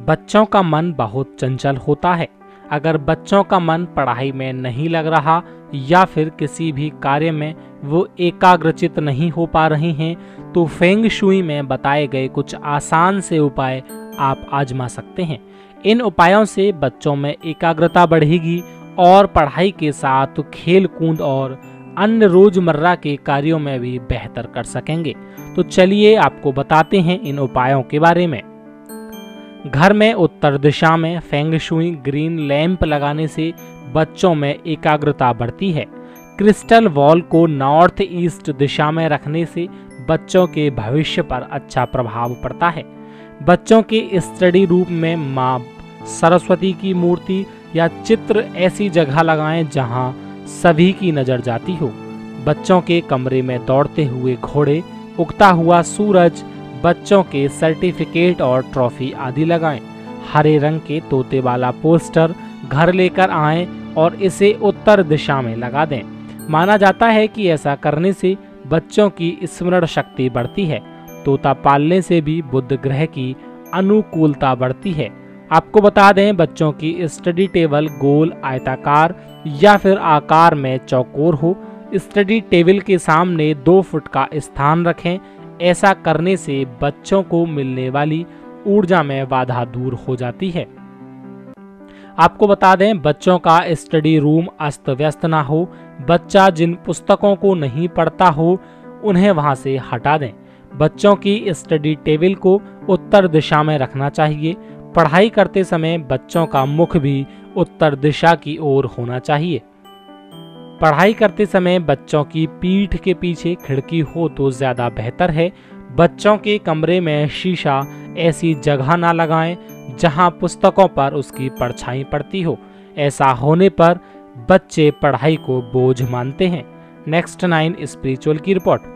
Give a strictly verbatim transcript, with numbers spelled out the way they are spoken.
बच्चों का मन बहुत चंचल होता है। अगर बच्चों का मन पढ़ाई में नहीं लग रहा या फिर किसी भी कार्य में वो एकाग्रचित नहीं हो पा रहे हैं, तो फेंग शुई में बताए गए कुछ आसान से उपाय आप आजमा सकते हैं। इन उपायों से बच्चों में एकाग्रता बढ़ेगी और पढ़ाई के साथ खेल कूद और अन्य रोजमर्रा के कार्यों में भी बेहतर कर सकेंगे। तो चलिए आपको बताते हैं इन उपायों के बारे में। घर में उत्तर दिशा में फेंग शुई ग्रीन लैंप लगाने से बच्चों में एकाग्रता बढ़ती है। क्रिस्टल वॉल को नॉर्थ ईस्ट दिशा में रखने से बच्चों के भविष्य पर अच्छा प्रभाव पड़ता है। बच्चों के स्टडी रूम में माँ सरस्वती की मूर्ति या चित्र ऐसी जगह लगाएं जहां सभी की नजर जाती हो। बच्चों के कमरे में दौड़ते हुए घोड़े, उगता हुआ सूरज, बच्चों के सर्टिफिकेट और ट्रॉफी आदि लगाएं। हरे रंग के तोते वाला पोस्टर घर लेकर आएं और इसे उत्तर दिशा में लगा दें। माना जाता है कि ऐसा करने से बच्चों की स्मरण शक्ति बढ़ती है। तोता पालने से भी बुध ग्रह की अनुकूलता बढ़ती है। आपको बता दें, बच्चों की स्टडी टेबल गोल, आयताकार या फिर आकार में चौकोर हो। स्टडी टेबल के सामने दो फुट का स्थान रखें। ऐसा करने से बच्चों को मिलने वाली ऊर्जा में बाधा दूर हो जाती है। आपको बता दें, बच्चों का स्टडी रूम अस्त व्यस्त ना हो। बच्चा जिन पुस्तकों को नहीं पढ़ता हो उन्हें वहां से हटा दें। बच्चों की स्टडी टेबल को उत्तर दिशा में रखना चाहिए। पढ़ाई करते समय बच्चों का मुख भी उत्तर दिशा की ओर होना चाहिए। पढ़ाई करते समय बच्चों की पीठ के पीछे खिड़की हो तो ज्यादा बेहतर है। बच्चों के कमरे में शीशा ऐसी जगह ना लगाएं जहां पुस्तकों पर उसकी परछाई पड़ती हो। ऐसा होने पर बच्चे पढ़ाई को बोझ मानते हैं। नेक्स्ट नाइन स्पिरिचुअल की रिपोर्ट।